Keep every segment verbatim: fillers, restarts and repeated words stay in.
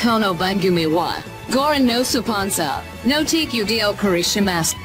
Kono Bangumi wa Goran no Supansa, no Tikudeo Karishimasu.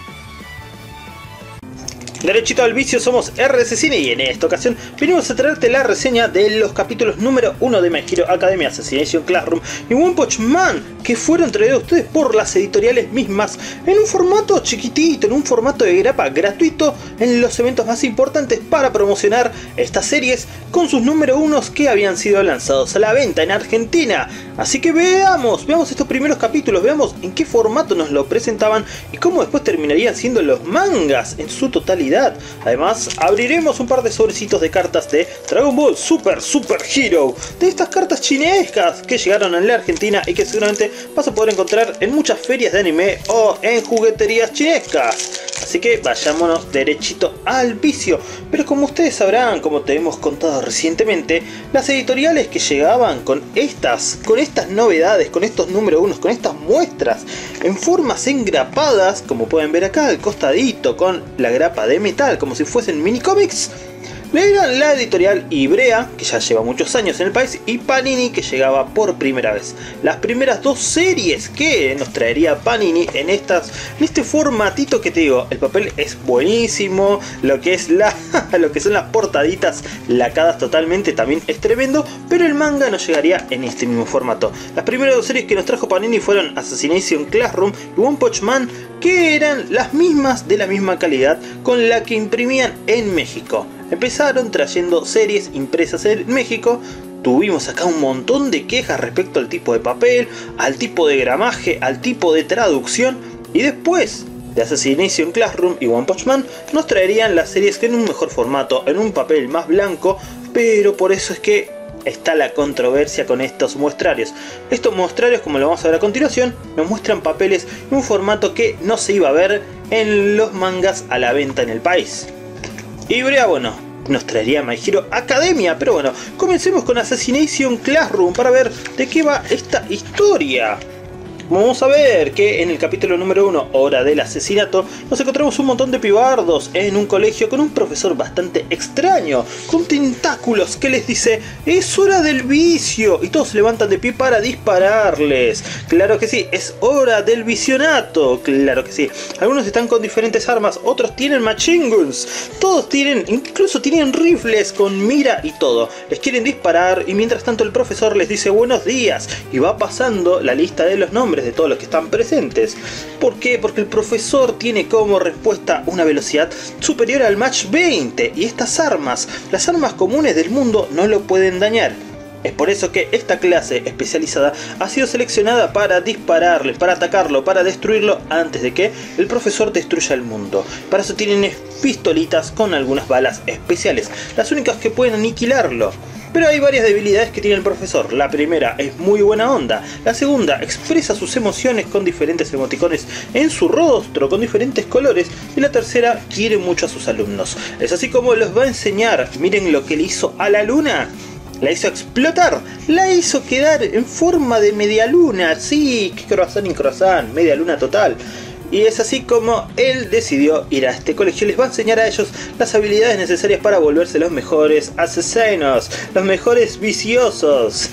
Derechito al vicio, somos R C Cine y en esta ocasión venimos a traerte la reseña de los capítulos número uno de My Hero Academia, Assassination Classroom y One Punch Man, que fueron traídos a ustedes por las editoriales mismas en un formato chiquitito, en un formato de grapa gratuito en los eventos más importantes para promocionar estas series con sus número unos que habían sido lanzados a la venta en Argentina. Así que veamos, veamos estos primeros capítulos, veamos en qué formato nos lo presentaban y cómo después terminarían siendo los mangas en su totalidad. Además, abriremos un par de sobrecitos de cartas de Dragon Ball Super Super Hero, de estas cartas chinescas que llegaron a la Argentina y que seguramente vas a poder encontrar en muchas ferias de anime o en jugueterías chinescas. Así que vayámonos derechito al vicio. Pero como ustedes sabrán, como te hemos contado recientemente, las editoriales que llegaban con estas, con estas novedades, con estos número unos, con estas muestras en formas engrapadas, como pueden ver acá al costadito con la grapa de metal, como si fuesen mini cómics, eran la editorial Ibrea, que ya lleva muchos años en el país, y Panini, que llegaba por primera vez. Las primeras dos series que nos traería Panini en, estas, en este formatito que te digo, el papel es buenísimo, lo que, es la, lo que son las portaditas lacadas totalmente también es tremendo, pero el manga nos llegaría en este mismo formato. Las primeras dos series que nos trajo Panini fueron Assassination Classroom y One Punch Man, que eran las mismas de la misma calidad con la que imprimían en México. Empezaron trayendo series impresas en México. Tuvimos acá un montón de quejas respecto al tipo de papel, al tipo de gramaje, al tipo de traducción. Y después de Assassination Classroom y One Punch Man nos traerían las series que en un mejor formato, en un papel más blanco. Pero por eso es que está la controversia con estos muestrarios. Estos muestrarios, como lo vamos a ver a continuación, nos muestran papeles en un formato que no se iba a ver en los mangas a la venta en el país. Ibrea, bueno, nos traería My Hero Academia, pero bueno, comencemos con Assassination Classroom para ver de qué va esta historia. Vamos a ver que en el capítulo número uno, Hora del Asesinato, nos encontramos un montón de pibardos en un colegio con un profesor bastante extraño, con tentáculos, que les dice: es hora del vicio, y todos se levantan de pie para dispararles. Claro que sí, es hora del visionato, claro que sí. Algunos están con diferentes armas, otros tienen machine guns, todos tienen, incluso tienen rifles con mira y todo. Les quieren disparar y mientras tanto el profesor les dice buenos días y va pasando la lista de los nombres de todos los que están presentes. ¿Por qué? Porque el profesor tiene como respuesta una velocidad superior al Mach veinte y estas armas, las armas comunes del mundo, no lo pueden dañar. Es por eso que esta clase especializada ha sido seleccionada para dispararle, para atacarlo, para destruirlo antes de que el profesor destruya el mundo. Para eso tienen pistolitas con algunas balas especiales, las únicas que pueden aniquilarlo. Pero hay varias debilidades que tiene el profesor. La primera es muy buena onda. La segunda expresa sus emociones con diferentes emoticones en su rostro, con diferentes colores. Y la tercera quiere mucho a sus alumnos. Es así como los va a enseñar. Miren lo que le hizo a la luna. La hizo explotar, la hizo quedar en forma de media luna. Sí, que croissant y croissant, media luna total. Y es así como él decidió ir a este colegio. Les va a enseñar a ellos las habilidades necesarias para volverse los mejores asesinos, los mejores viciosos.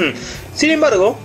Sin embargo,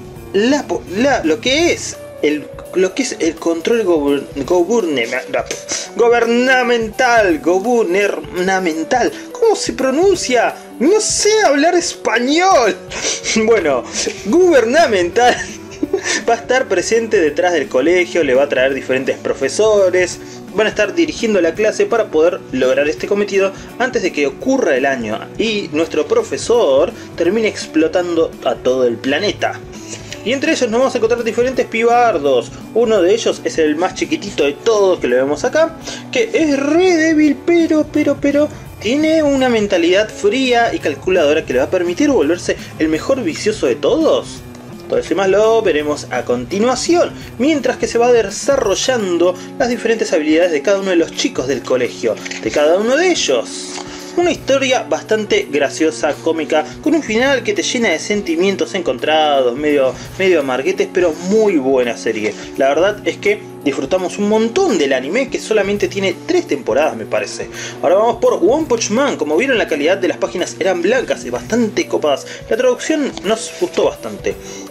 la, la, lo que es el, lo que es el control gubernamental, gubernamental, gubernamental, ¿cómo se pronuncia? No sé hablar español. Bueno, gubernamental. Va a estar presente detrás del colegio, le va a traer diferentes profesores, van a estar dirigiendo la clase para poder lograr este cometido antes de que ocurra el año y nuestro profesor termine explotando a todo el planeta. Y entre ellos nos vamos a encontrar diferentes pibardos. Uno de ellos es el más chiquitito de todos, que lo vemos acá, que es re débil, pero, pero, pero tiene una mentalidad fría y calculadora que le va a permitir volverse el mejor vicioso de todos. Todo eso y más lo veremos a continuación, mientras que se va desarrollando las diferentes habilidades de cada uno de los chicos del colegio, de cada uno de ellos. Una historia bastante graciosa, cómica, con un final que te llena de sentimientos encontrados, medio, medio amarguetes, pero muy buena serie. La verdad es que disfrutamos un montón del anime, que solamente tiene tres temporadas me parece. Ahora vamos por One Punch Man. Como vieron, la calidad de las páginas eran blancas y bastante copadas. La traducción nos gustó bastante.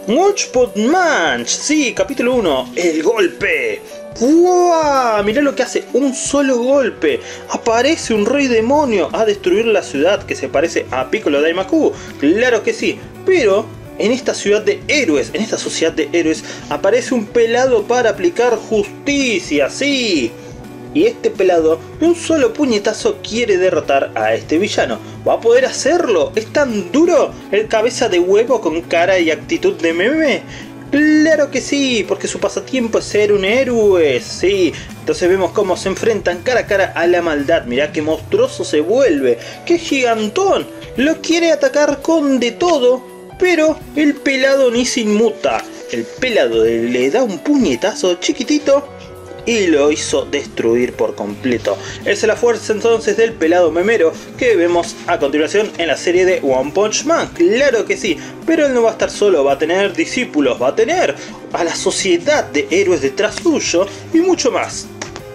Punch, sí, capítulo uno, el golpe. ¡Wow! Mirá lo que hace, un solo golpe. Aparece un rey demonio a destruir la ciudad que se parece a Piccolo Daimaku. Claro que sí, pero en esta ciudad de héroes, en esta sociedad de héroes, aparece un pelado para aplicar justicia, sí. Y este pelado de un solo puñetazo quiere derrotar a este villano. ¿Va a poder hacerlo? ¿Es tan duro el cabeza de huevo con cara y actitud de meme? Claro que sí, porque su pasatiempo es ser un héroe, sí. Entonces vemos cómo se enfrentan cara a cara a la maldad. Mirá qué monstruoso se vuelve, qué gigantón. Lo quiere atacar con de todo, pero el pelado ni se inmuta. El pelado le da un puñetazo chiquitito y lo hizo destruir por completo. Esa es la fuerza entonces del pelado memero que vemos a continuación en la serie de One Punch Man. Claro que sí, pero él no va a estar solo, va a tener discípulos, va a tener a la sociedad de héroes detrás suyo y mucho más.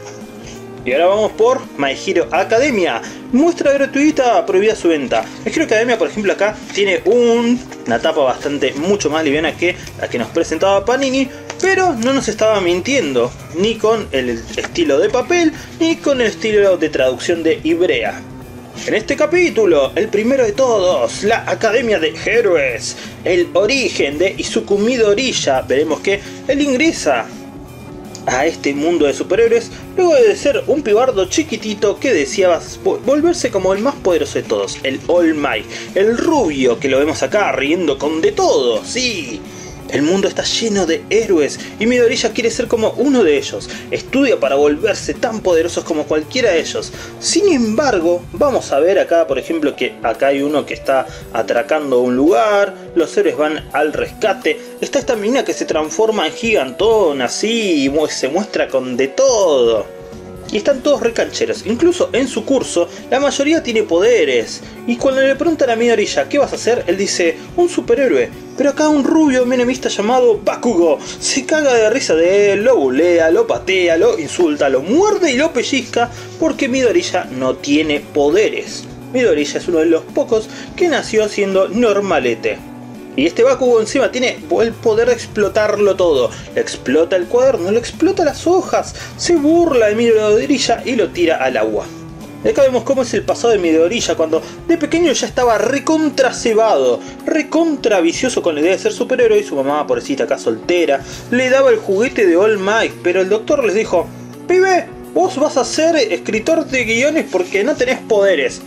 Y ahora vamos por My Hero Academia. Muestra gratuita, prohibida su venta. My Hero Academia, por ejemplo, acá tiene un, una tapa bastante mucho más liviana que la que nos presentaba Panini, pero no nos estaba mintiendo, ni con el estilo de papel, ni con el estilo de traducción de Ibrea. En este capítulo, el primero de todos, la Academia de Héroes, el origen de Izuku Midoriya, veremos que él ingresa a este mundo de superhéroes luego de ser un pibardo chiquitito que deseaba volverse como el más poderoso de todos, el All Might, el rubio que lo vemos acá riendo con de todo, sí. El mundo está lleno de héroes y Midoriya quiere ser como uno de ellos. Estudia para volverse tan poderosos como cualquiera de ellos. Sin embargo, vamos a ver acá, por ejemplo, que acá hay uno que está atracando un lugar. Los héroes van al rescate. Está esta mina que se transforma en gigantón, así, y se muestra con de todo. Y están todos recancheros, incluso en su curso la mayoría tiene poderes. Y cuando le preguntan a Midoriya ¿qué vas a hacer? Él dice, un superhéroe. Pero acá un rubio menemista llamado Bakugo se caga de risa de él, lo bulea, lo patea, lo insulta, lo muerde y lo pellizca porque Midoriya no tiene poderes. Midoriya es uno de los pocos que nació siendo normalete. Y este Bakugo encima tiene el poder de explotarlo todo. Le explota el cuaderno, le explota las hojas, se burla de Midoriya y lo tira al agua. Acá vemos cómo es el pasado de Midoriya cuando de pequeño ya estaba recontra cebado, recontra vicioso con la idea de ser superhéroe y su mamá, pobrecita acá soltera, le daba el juguete de All Might, pero el doctor les dijo, pibe, vos vas a ser escritor de guiones porque no tenés poderes.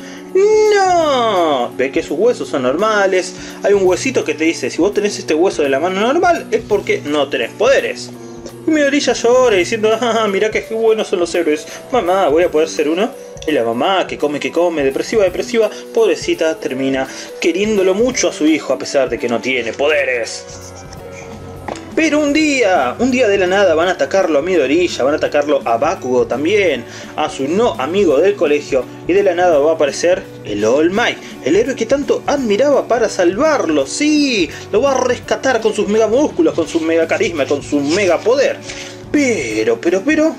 ¡No! Ve que sus huesos son normales. Hay un huesito que te dice, si vos tenés este hueso de la mano normal es porque no tenés poderes. Y Midoriya llora diciendo, ah, mirá que buenos son los héroes. Mamá, voy a poder ser uno. Y la mamá, que come, que come, depresiva, depresiva, pobrecita, termina queriéndolo mucho a su hijo a pesar de que no tiene poderes. Pero un día, un día de la nada van a atacarlo a Midoriya, van a atacarlo a Bakugo también, a su no amigo del colegio, y de la nada va a aparecer el All Might, el héroe que tanto admiraba para salvarlo, sí, lo va a rescatar con sus mega músculos, con su mega carisma, con su mega poder. Pero, pero, pero,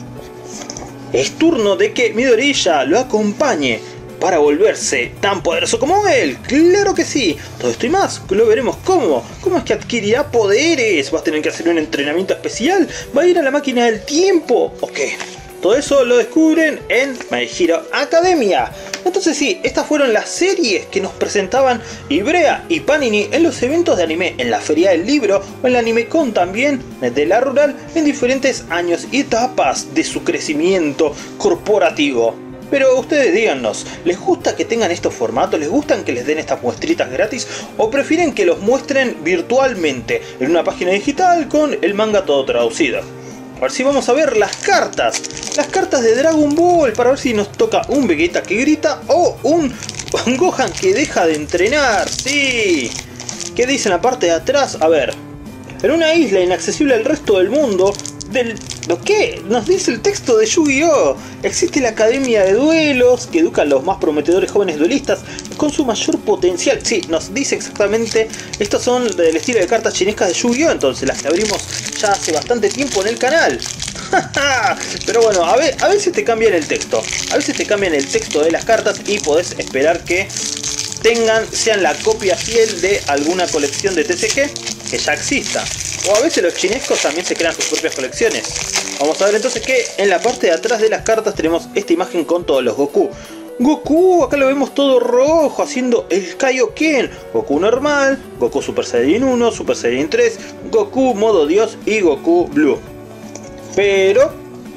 es turno de que Midoriya lo acompañe para volverse tan poderoso como él. ¡Claro que sí! Todo esto y más, lo veremos cómo. ¿Cómo es que adquirirá poderes? ¿Va a tener que hacer un entrenamiento especial? ¿Va a ir a la máquina del tiempo? ¿O qué? Todo eso lo descubren en My Hero Academia. Entonces sí, estas fueron las series que nos presentaban Ibrea y Panini en los eventos de anime, en la Feria del Libro o en la AnimeCon también de la Rural, en diferentes años y etapas de su crecimiento corporativo. Pero ustedes díganos, ¿les gusta que tengan estos formatos? ¿Les gustan que les den estas muestritas gratis? ¿O prefieren que los muestren virtualmente en una página digital con el manga todo traducido? A ver si vamos a ver las cartas. Las cartas de Dragon Ball para ver si nos toca un Vegeta que grita o un Gohan que deja de entrenar. ¡Sí! ¿Qué dice en la parte de atrás? A ver. En una isla inaccesible al resto del mundo... Del, ¿Lo qué? Nos dice el texto de Yu-Gi-Oh! Existe la academia de duelos que educa a los más prometedores jóvenes duelistas con su mayor potencial. Sí, nos dice exactamente. Estos son del estilo de cartas chinescas de Yu-Gi-Oh! Entonces las que abrimos ya hace bastante tiempo en el canal. Pero bueno, a, ver, a veces te cambian el texto. A veces te cambian el texto de las cartas y podés esperar que tengan, sean la copia fiel de alguna colección de T C G. que ya exista. O a veces los chinescos también se crean sus propias colecciones. Vamos a ver entonces que en la parte de atrás de las cartas tenemos esta imagen con todos los Goku. Goku, acá lo vemos todo rojo haciendo el Kaioken. Goku normal, Goku Super Saiyajin uno, Super Saiyajin tres, Goku modo Dios y Goku Blue. Pero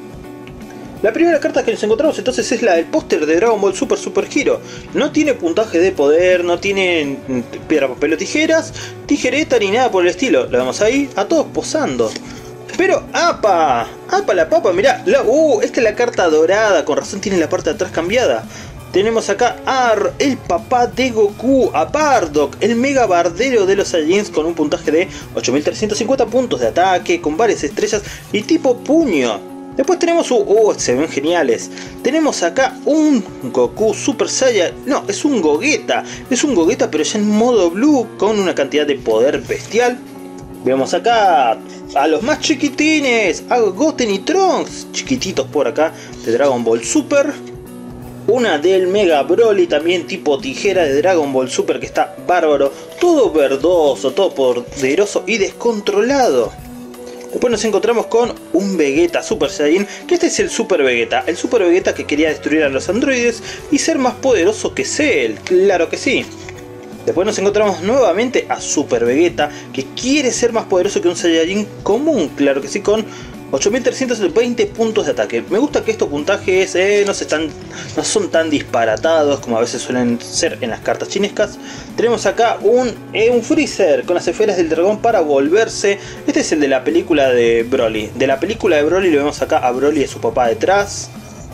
la primera carta que nos encontramos entonces es la del póster de Dragon Ball Super Super Hero. No tiene puntaje de poder, no tiene piedra, papel o tijeras, tijereta ni nada por el estilo. Lo vemos ahí, a todos posando. Pero ¡apa! ¡Apa la papa! Mirá, la, uh, esta es la carta dorada, con razón tiene la parte de atrás cambiada. Tenemos acá a el papá de Goku, a Bardock, el mega bardero de los Saiyajins con un puntaje de ocho mil trescientos cincuenta puntos de ataque, con varias estrellas y tipo puño. Después tenemos, uh, uh, se ven geniales. Tenemos acá un Goku Super Saiyan, no, es un Gogeta, es un Gogeta pero ya en modo blue con una cantidad de poder bestial. Vemos acá a los más chiquitines, a Goten y Trunks, chiquititos por acá, de Dragon Ball Super. Una del Mega Broly, también tipo tijera de Dragon Ball Super, que está bárbaro. Todo verdoso, todo poderoso y descontrolado. Después nos encontramos con un Vegeta Super Saiyan, que este es el Super Vegeta. El Super Vegeta que quería destruir a los androides y ser más poderoso que Cell, claro que sí. Después nos encontramos nuevamente a Super Vegeta, que quiere ser más poderoso que un Saiyajin común, claro que sí, con ocho mil trescientos veinte puntos de ataque. Me gusta que estos puntajes eh, no, se están, no son tan disparatados como a veces suelen ser en las cartas chinescas. Tenemos acá un, eh, un Freezer con las esferas del dragón para volverse. Este es el de la película de Broly. De la película de Broly lo vemos acá a Broly y a su papá detrás,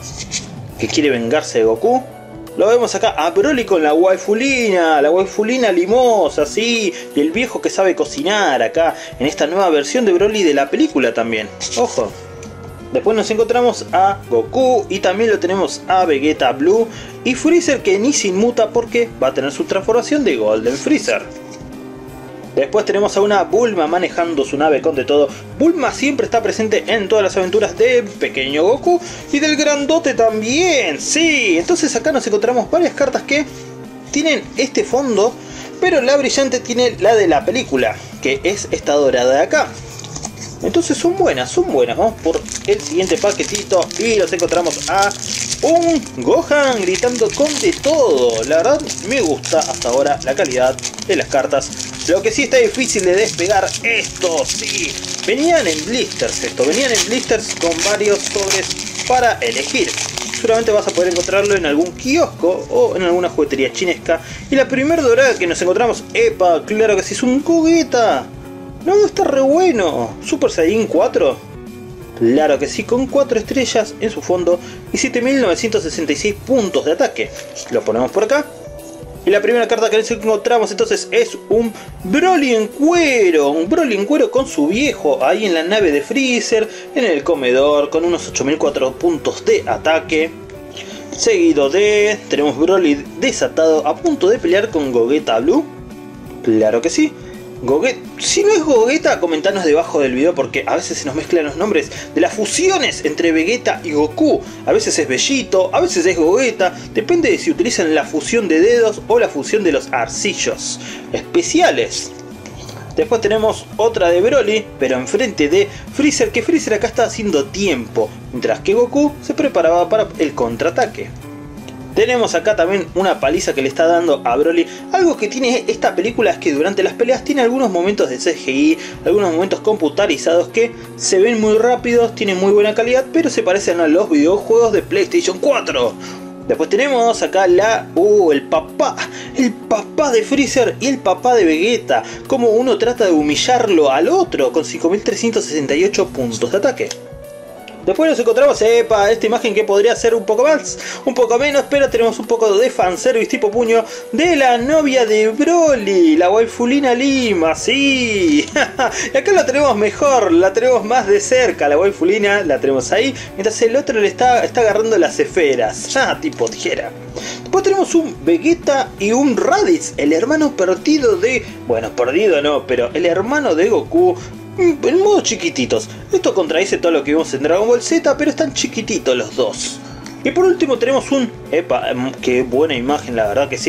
que quiere vengarse de Goku. Lo vemos acá a Broly con la waifulina, la waifulina limosa, sí, y el viejo que sabe cocinar acá, en esta nueva versión de Broly de la película también. Ojo. Después nos encontramos a Goku y también lo tenemos a Vegeta Blue y Freezer, que ni se inmuta porque va a tener su transformación de Golden Freezer. Después tenemos a una Bulma manejando su nave con de todo. Bulma siempre está presente en todas las aventuras de pequeño Goku y del grandote también. Sí, entonces acá nos encontramos varias cartas que tienen este fondo, pero la brillante tiene la de la película, que es esta dorada de acá. Entonces son buenas, son buenas. Vamos por el siguiente paquetito y nos encontramos a un Gohan gritando con de todo. La verdad me gusta hasta ahora la calidad de las cartas. Lo que sí está difícil de despegar esto, sí. Venían en blisters esto, venían en blisters con varios sobres para elegir. Seguramente vas a poder encontrarlo en algún kiosco o en alguna juguetería chinesca. Y la primera dorada que nos encontramos, epa, claro que sí, es un Gogeta. No, está re bueno. Super Saiyajin cuatro. Claro que sí, con cuatro estrellas en su fondo y siete mil novecientos sesenta y seis puntos de ataque. Lo ponemos por acá. Y la primera carta que encontramos entonces es un Broly en cuero. Un Broly en cuero con su viejo ahí en la nave de Freezer, en el comedor, con unos ocho mil cuatro puntos de ataque. Seguido de... tenemos Broly desatado a punto de pelear con Gogeta Blue. Claro que sí. Gogeta, si no es Gogeta, comentanos debajo del video porque a veces se nos mezclan los nombres de las fusiones entre Vegeta y Goku. A veces es Bellito, a veces es Gogeta, depende de si utilizan la fusión de dedos o la fusión de los arcillos especiales. Después tenemos otra de Broly, pero enfrente de Freezer, que Freezer acá está haciendo tiempo, mientras que Goku se preparaba para el contraataque. Tenemos acá también una paliza que le está dando a Broly. Algo que tiene esta película es que durante las peleas tiene algunos momentos de C G I, algunos momentos computarizados que se ven muy rápidos, tienen muy buena calidad, pero se parecen a los videojuegos de PlayStation cuatro. Después tenemos acá la... Uh, el papá, el papá de Freezer y el papá de Vegeta. Como uno trata de humillarlo al otro con cinco mil trescientos sesenta y ocho puntos de ataque. Después nos encontramos, epa, esta imagen que podría ser un poco más, un poco menos, pero tenemos un poco de fanservice tipo puño de la novia de Broly, la waifulina Lima, sí. Y acá la tenemos mejor, la tenemos más de cerca, la waifulina la tenemos ahí, mientras el otro le está, está agarrando las esferas, ya, tipo tijera. Después tenemos un Vegeta y un Raditz, el hermano perdido de... bueno, perdido no, pero el hermano de Goku... en modo chiquititos. Esto contradice todo lo que vimos en Dragon Ball Z, pero están chiquititos los dos. Y por último tenemos un... epa, qué buena imagen, la verdad que sí.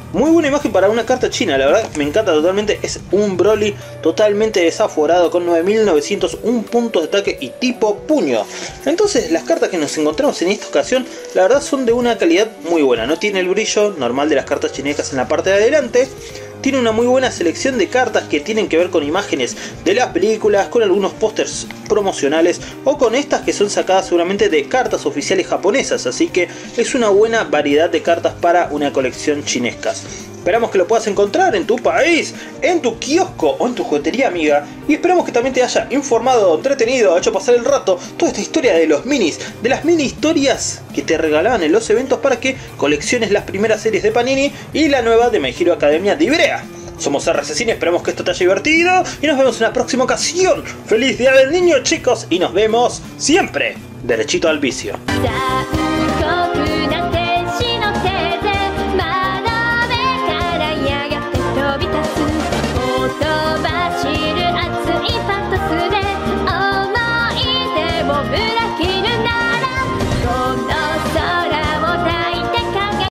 Muy buena imagen para una carta china, la verdad me encanta totalmente. Es un Broly totalmente desaforado con nueve mil novecientos uno puntos de ataque y tipo puño. Entonces las cartas que nos encontramos en esta ocasión la verdad son de una calidad muy buena. No tiene el brillo normal de las cartas chinescas en la parte de adelante. Tiene una muy buena selección de cartas que tienen que ver con imágenes de las películas, con algunos pósters promocionales o con estas que son sacadas seguramente de cartas oficiales japonesas, así que es una buena variedad de cartas para una colección chinescas. Esperamos que lo puedas encontrar en tu país, en tu kiosco o en tu juguetería amiga. Y esperamos que también te haya informado, entretenido, hecho pasar el rato toda esta historia de los minis, de las mini historias que te regalaban en los eventos para que colecciones las primeras series de Panini y la nueva de My Hero Academia de Ibrea. Somos R C Cine, esperamos que esto te haya divertido y nos vemos en la próxima ocasión. ¡Feliz Día del Niño, chicos! Y nos vemos siempre derechito al vicio.